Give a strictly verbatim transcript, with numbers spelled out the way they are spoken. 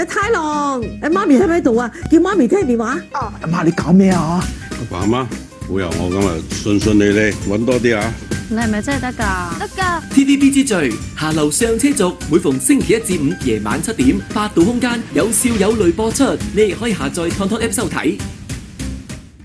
誒太郎，誒媽咪喺唔喺度啊？叫媽咪聽電話。 哦，阿媽你搞咩啊？ 阿爸阿媽，好由我咁啊，順順利利揾多啲啊！ 你係咪真係得㗎？ 得㗎。 T V B 之最，下流上車族，每逢星期一至五夜晚七點，八度空間有笑有淚播出，你亦可以下載 Tonton App 收睇。